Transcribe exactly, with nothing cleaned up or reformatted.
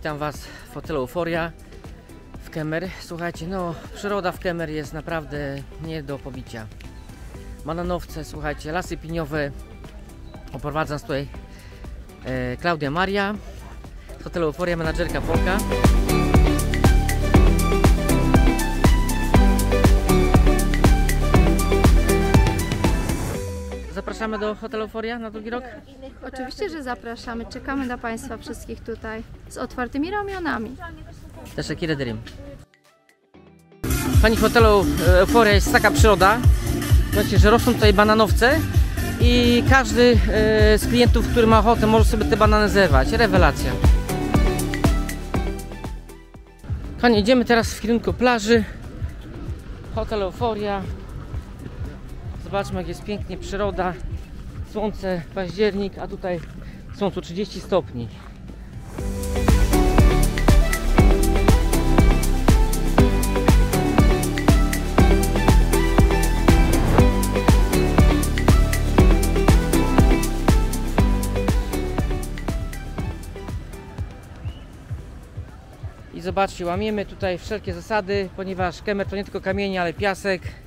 Witam Was w hotelu Euforia w Kemer. Słuchajcie, no przyroda w Kemer jest naprawdę nie do pobicia. Bananowce, słuchajcie, lasy piniowe. Oprowadza nas tutaj e, Klaudia Maria z hotelu Euforia, menadżerka Polka. Zapraszamy do hotelu Euforia na drugi rok? Oczywiście, że zapraszamy. Czekamy na Państwa wszystkich tutaj z otwartymi ramionami. Też taki rederim. Pani w hotelu Euforia jest taka przyroda. Zobaczcie, że rosną tutaj bananowce i każdy z klientów, który ma ochotę, może sobie te banany zerwać. Rewelacja. Kochani, idziemy teraz w kierunku plaży. Hotel Euforia. Zobaczmy, jak jest pięknie przyroda. Słońce, październik, a tutaj słońcu trzydzieści stopni. I zobaczcie, łamiemy tutaj wszelkie zasady, ponieważ Kemer to nie tylko kamienie, ale piasek.